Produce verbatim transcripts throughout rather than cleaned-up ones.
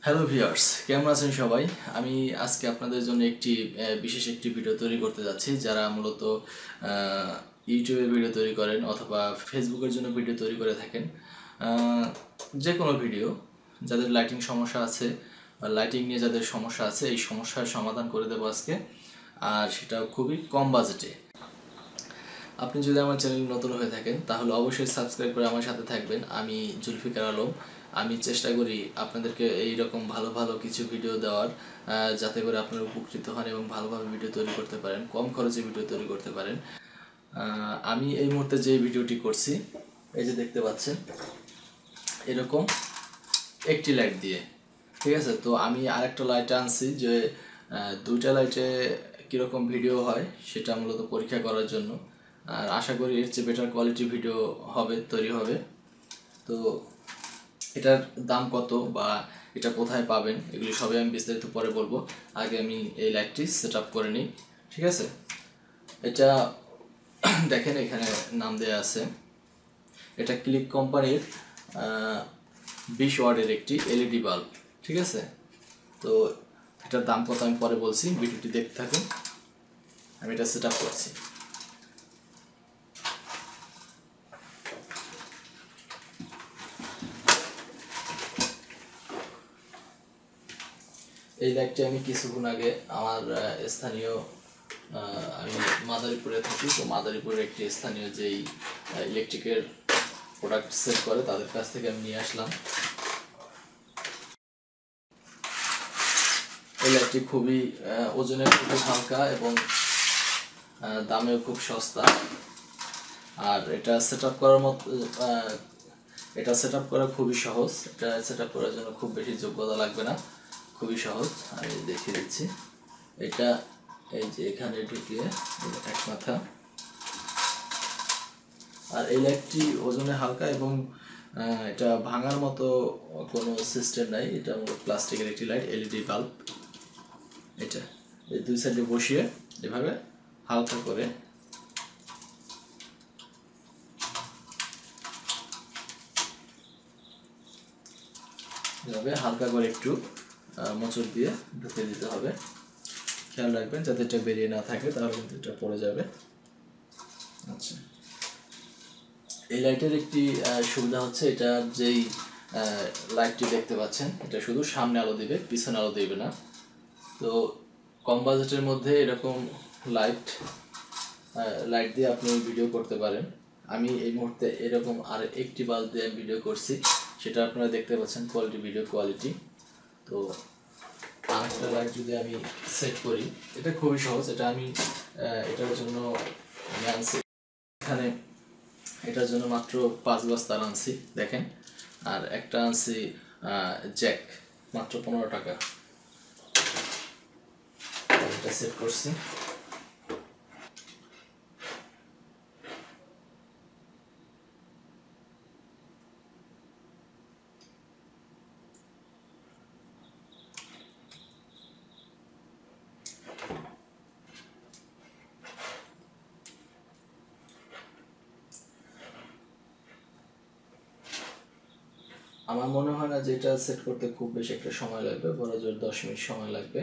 Hello viewers, কেমন আছেন সবাই? আমি আজকে আপনাদের জন্য একটি বিশেষ একটি ভিডিও তৈরি করতে যাচ্ছি। যারা মূলত ইউটিউবে ভিডিও তৈরি করেন অথবা ফেসবুকের জন্য ভিডিও তৈরি করে থাকেন, যে কোনো ভিডিও, যাদের লাইটিং সমস্যা আছে বা লাইটিং নিয়ে যাদের সমস্যা আছে, এই সমস্যার সমাধান করে দেবো আজকে, আর সেটা খুবই কম বাজেটে। আপনি যদি আমার চ্যানেল নতুন হয়ে থাকেন তাহলে অবশ্যই সাবস্ক্রাইব করে আমার সাথে থাকবেন। আমি জুলফিকার আলম। আমি চেষ্টা করি আপনাদেরকে এই রকম ভালো ভালো কিছু ভিডিও দেওয়ার, যাতে করে আপনারা উপকৃত হন এবং ভালোভাবে ভিডিও তৈরি করতে পারেন, কম খরচে ভিডিও তৈরি করতে পারেন। আমি এই মুহূর্তে যে ভিডিওটি করছি, এই যে দেখতে পাচ্ছেন, এরকম একটি লাইট দিয়ে, ঠিক আছে। তো আমি আরেকটা লাইট আনছি, যে দুইটা লাইটে কীরকম ভিডিও হয় সেটা মূলত পরীক্ষা করার জন্য। আর আশা করি এর চেয়ে বেটার কোয়ালিটি ভিডিও হবে, তৈরি হবে। তো এটার দাম কত বা এটা কোথায় পাবেন, এগুলি সবই আমি বিস্তারিত পরে বলবো। আগে আমি এই লাইটটি সেট আপ করে নিই, ঠিক আছে। এটা দেখেন, এখানে নাম দেওয়া আছে, এটা ক্লিক কোম্পানির বিশ ওয়াটের একটি এলইডি বাল্ব, ঠিক আছে। তো এটার দাম কত আমি পরে বলছি, ভিডিওটি দেখতে থাকুন। আমি এটা সেট আপ করছি। এই লাইটটি আমি কিছুক্ষণ আগে আমার স্থানীয়, আমি মাদারীপুরে থাকি, তো মাদারীপুরের একটি স্থানীয় যেই ইলেকট্রিকের প্রোডাক্ট সেল করে তাদের কাছ থেকে আমি নিয়ে আসলাম। এই লাইটটি খুবই ওজনে খুবই হালকা এবং দামেও খুব সস্তা। আর এটা সেট আপ করার মতো, এটা সেট আপ করা খুবই সহজ। এটা সেট আপ করার জন্য খুব বেশি যোগ্যতা লাগবে না, খুবই সহজ। আমি দেখিয়ে দিচ্ছি। এটা এই যে এখানে ঢুকিয়ে এক মাথা। আর এই লাইটটি ওজনে হালকা এবং এটা ভাঙার মতো কোনো সিস্টেম নাই। এটা প্লাস্টিকের একটি লাইট, এলইডি বাল্ব। এটা এই দুই সাইডে বসিয়ে এভাবে হালকা করে এভাবে হালকা করে একটু মোচড় দিয়ে ঢুকে দিতে হবে। খেয়াল রাখবেন যাতে এটা বেরিয়ে না থাকে, তাহলে কিন্তু এটা পড়ে যাবে। আচ্ছা, এই লাইটের একটি সুবিধা হচ্ছে, এটা যেই লাইটটি দেখতে পাচ্ছেন, এটা শুধু সামনে আলো দিবে, পিছনে আলো দিবে না। তো কম বাজেটের মধ্যে এরকম লাইট লাইট দিয়ে আপনি ভিডিও করতে পারেন। আমি এই মুহূর্তে এরকম আর একটি বাল্ব দিয়ে ভিডিও করছি, সেটা আপনারা দেখতে পাচ্ছেন, কোয়ালিটি, ভিডিও কোয়ালিটি। তো আরেকটা লাইট যদি আমি সেট করি, এটা খুবই সহজ। এটা আমি এটার জন্য আনছি, এখানে এটার জন্য মাত্র পাঁচ গজ তার আনছি, দেখেন। আর একটা আনছি জ্যাক, মাত্র পনেরো টাকা। এটা সেট করছি। আমার মনে হয় না যে এটা সেট করতে খুব বেশি একটা সময় লাগবে, বড় জোর দশ মিনিট সময় লাগবে।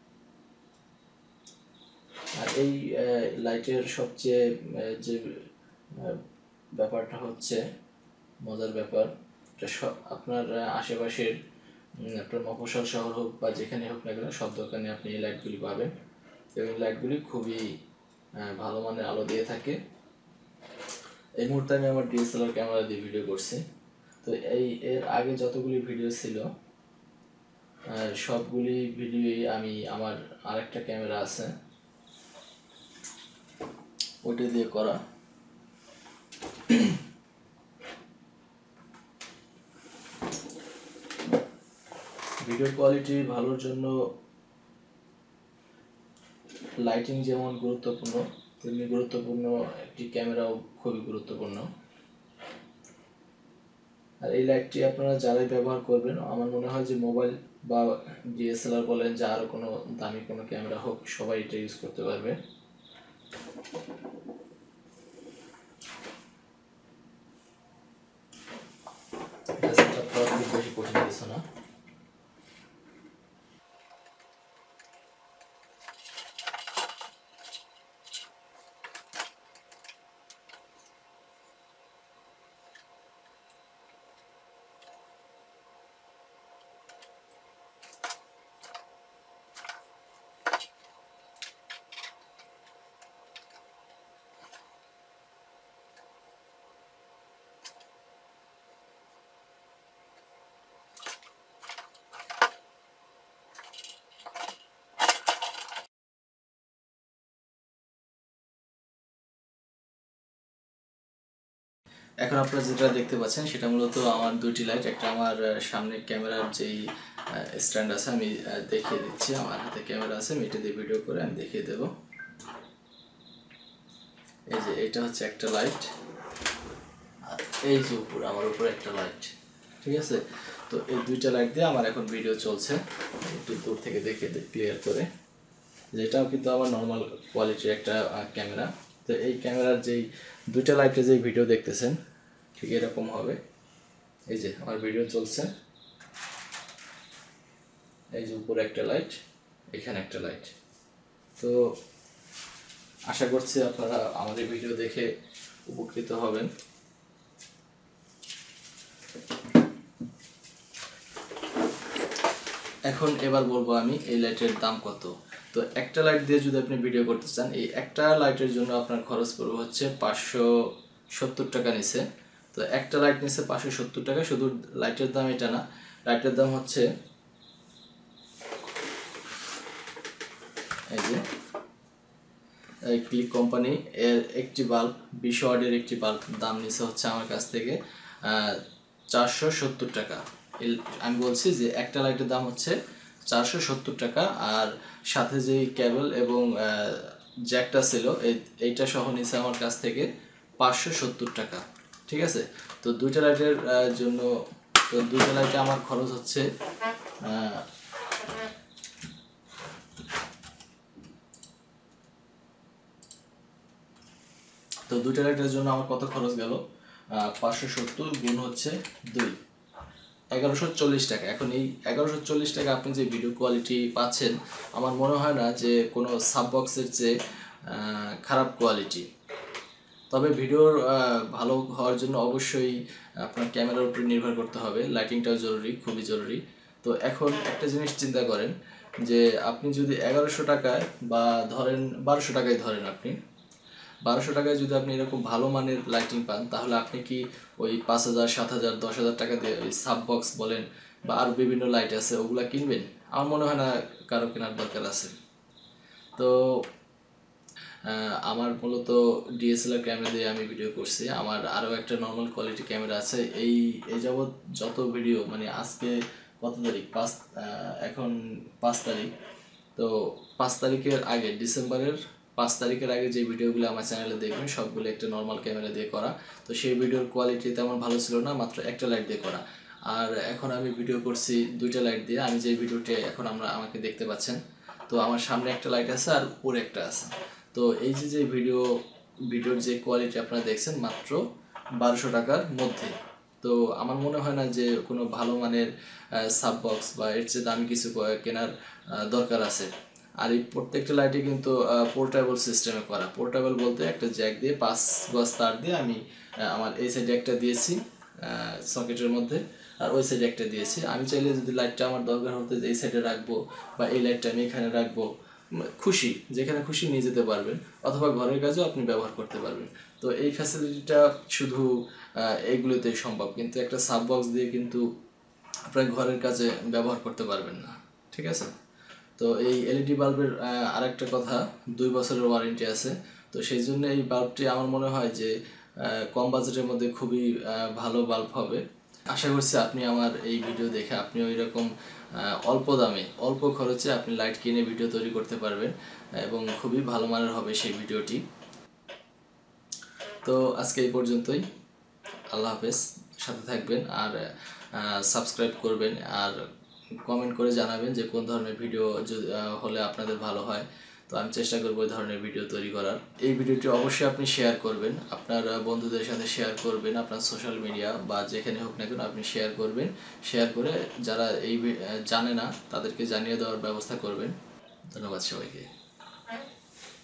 আর এই লাইটের সবচেয়ে যে ব্যাপারটা হচ্ছে, মজার ব্যাপার, এটা সব আপনার আশেপাশের, আপনার মফস্বল শহর হোক বা যেখানে হোক না কেন, সব দোকানে আপনি এই লাইটগুলি পাবেন। এবং লাইটগুলি খুবই ভালো মানের আলো দিয়ে থাকে। এই মুহূর্তে আমি আমার ডিএসএলআর ক্যামেরা দিয়ে ভিডিও করছি। তো এই এর আগে যতগুলি ভিডিও ছিল, সবগুলি ভিডিওই আমি আমার আরেকটা ক্যামেরা আছে ওইটা দিয়ে করা। ভিডিও কোয়ালিটি ভালোর জন্য লাইটিং যেমন গুরুত্বপূর্ণ, তেমনি গুরুত্বপূর্ণ একটি ক্যামেরাও খুবই গুরুত্বপূর্ণ। আর এই লাইটটি আপনারা যারাই ব্যবহার করবেন, আমার মনে হয় যে মোবাইল বা ডিএসএলআর বলেন, যা আরও কোনো দামি কোনো ক্যামেরা হোক, সবাই এটা ইউজ করতে পারবে। এটা সেটআপ করা খুব বেশি কঠিন কিছু না। এখন আপনারা যেটা দেখতে পাচ্ছেন সেটা মূলত আমার দুইটি লাইট, একটা আমার সামনের ক্যামেরার যেই স্ট্যান্ড আছে আমি দেখিয়ে দিচ্ছি। আমার হাতে ক্যামেরা আছে, আমি এটা দিয়ে ভিডিও করে আমি দেখিয়ে দেব। এই যে এটা হচ্ছে একটা লাইট, আর এই যে উপর আমার উপরে একটা লাইট, ঠিক আছে। তো এই দুইটা লাইট দিয়ে আমার এখন ভিডিও চলছে। একটু দূর থেকে দেখে ক্লিয়ার করে, যেটাও কিন্তু আমার নর্মাল কোয়ালিটির একটা ক্যামেরা। তো এই ক্যামেরার যেই দুইটা লাইটে যেই ভিডিও দেখতেছেন ঠিক এরকম হবে। এই যে আমার ভিডিও চলছে, এই যে উপরে একটা লাইট, এখানে একটা লাইট। তো আশা করছি আপনারা আমাদের ভিডিও দেখে উপকৃত হবেন। এখন এবার বলবো আমি এই লাইটের দাম কত। তো একটা লাইট দিয়ে যদি আপনি ভিডিও করতে চান, এই একটা লাইটের জন্য আপনার খরচ পড়বে হচ্ছে পাঁচশো সত্তর টাকা নিচে। তো একটা লাইট নিচে পাঁচশো সত্তর টাকা, শুধু লাইটের দাম এটা না, লাইটের দাম হচ্ছে এই যে এই ক্লিক কোম্পানি এর একটি বাল্ব, বিশ ওয়াটের একটি বাল্ব দাম নিচে হচ্ছে আমার কাছ থেকে চারশো সত্তর টাকা। আমি বলছি যে একটা লাইটের দাম হচ্ছে চারশো সত্তর টাকা, আর সাথে যেই কেবল এবং জ্যাকটা ছিল এইটা সহ নিচে আমার কাছ থেকে পাঁচশো সত্তর টাকা, ঠিক আছে। তো দুইটা লাইটের জন্য, তো দুইটা লাইটে আমার খরচ হচ্ছে তো দুইটা লাইটের জন্য আমার কত খরচ গেল, পাঁচশো সত্তর গুণ হচ্ছে দুই, এগারোশো চল্লিশ টাকা। এখন এই এগারোশো চল্লিশ টাকা আপনি যে ভিডিও কোয়ালিটি পাচ্ছেন, আমার মনে হয় না যে কোনো সাববক্সের চেয়ে খারাপ কোয়ালিটি। তবে ভিডিওর ভালো হওয়ার জন্য অবশ্যই আপনার ক্যামেরার উপরে নির্ভর করতে হবে, লাইটিংটাও জরুরি, খুবই জরুরি। তো এখন একটা জিনিস চিন্তা করেন যে আপনি যদি এগারোশো টাকায় বা ধরেন বারোশো টাকায় ধরেন আপনি বারোশো টাকায় যদি আপনি এরকম ভালো মানের লাইটিং পান, তাহলে আপনি কি ওই পাঁচ হাজার সাত হাজার দশ হাজার টাকা দিয়ে ওই সাব বক্স বলেন বা আরও বিভিন্ন লাইট আছে ওগুলা কিনবেন? আমার মনে হয় না কারো কেনার দরকার আছে। তো আমার মূলত ডিএসএলআর ক্যামেরা দিয়ে আমি ভিডিও করছি, আমার আরও একটা নর্মাল কোয়ালিটি ক্যামেরা আছে। এই এই যাবৎ যত ভিডিও, মানে আজকে কত তারিখ, পাঁচ এখন পাঁচ তারিখ, তো পাঁচ তারিখের আগে, ডিসেম্বরের পাঁচ তারিখের আগে যে ভিডিওগুলো আমার চ্যানেলে দেখবেন সবগুলো একটা নর্মাল ক্যামেরা দিয়ে করা। তো সেই ভিডিওর কোয়ালিটি তেমন ভালো ছিল না, মাত্র একটা লাইট দিয়ে করা। আর এখন আমি ভিডিও করছি দুইটা লাইট দিয়ে। আমি যে ভিডিওটি এখন আমরা আমাকে দেখতে পাচ্ছেন, তো আমার সামনে একটা লাইট আছে আর উপরে একটা আছে। তো এই যে যে ভিডিও ভিডিওর যে কোয়ালিটি আপনারা দেখছেন মাত্র বারোশো টাকার মধ্যে। তো আমার মনে হয় না যে কোনো ভালো মানের সাব বক্স বা এর চেয়ে দামি কিছু কেনার দরকার আছে। আর এই প্রত্যেকটা লাইটে কিন্তু পোর্টেবল সিস্টেমে করা। পোর্টেবল বলতে একটা জ্যাক দিয়ে পাঁচ গজ তার দিয়ে আমি আমার এই সাইডে একটা দিয়েছি সকেটের মধ্যে, আর ওই সাইডে একটা দিয়েছি। আমি চাইলে যদি লাইটটা আমার দরকার হতে এই সাইডে রাখবো বা এই লাইটটা আমি এখানে রাখবো, খুশি যেখানে খুশি নিয়ে যেতে পারবেন, অথবা ঘরের কাজেও আপনি ব্যবহার করতে পারবেন। তো এই ফ্যাসিলিটিটা শুধু এইগুলোতেই সম্ভব, কিন্তু একটা সাব বক্স দিয়ে কিন্তু আপনার ঘরের কাজে ব্যবহার করতে পারবেন না, ঠিক আছে। তো এই এলইডি বাল্বের আরেকটা কথা, দুই বছরের ওয়ারেন্টি আছে। তো সেই জন্য এই বাল্বটি আমার মনে হয় যে কম বাজেটের মধ্যে খুবই ভালো বাল্ব হবে। আশা করছি আপনি আমার এই ভিডিও দেখে আপনি ওই রকম অল্প দামে অল্প খরচে আপনি লাইট কিনে ভিডিও তৈরি করতে পারবেন এবং খুবই ভালো মানের হবে সেই ভিডিওটি। তো আজকে এই পর্যন্তই। আল্লাহ হাফেজ, সাথে থাকবেন আর সাবস্ক্রাইব করবেন, আর কমেন্ট করে জানাবেন যে কোন ধরনের ভিডিও হলে আপনাদের ভালো হয়। তো আমি চেষ্টা করবো ওই ধরনের ভিডিও তৈরি করার। এই ভিডিওটি অবশ্যই আপনি শেয়ার করবেন, আপনার বন্ধুদের সাথে শেয়ার করবেন, আপনার সোশ্যাল মিডিয়া বা যেখানে হোক না কেন আপনি শেয়ার করবেন। শেয়ার করে যারা এই জানে না তাদেরকে জানিয়ে দেওয়ার ব্যবস্থা করবেন। ধন্যবাদ সবাইকে।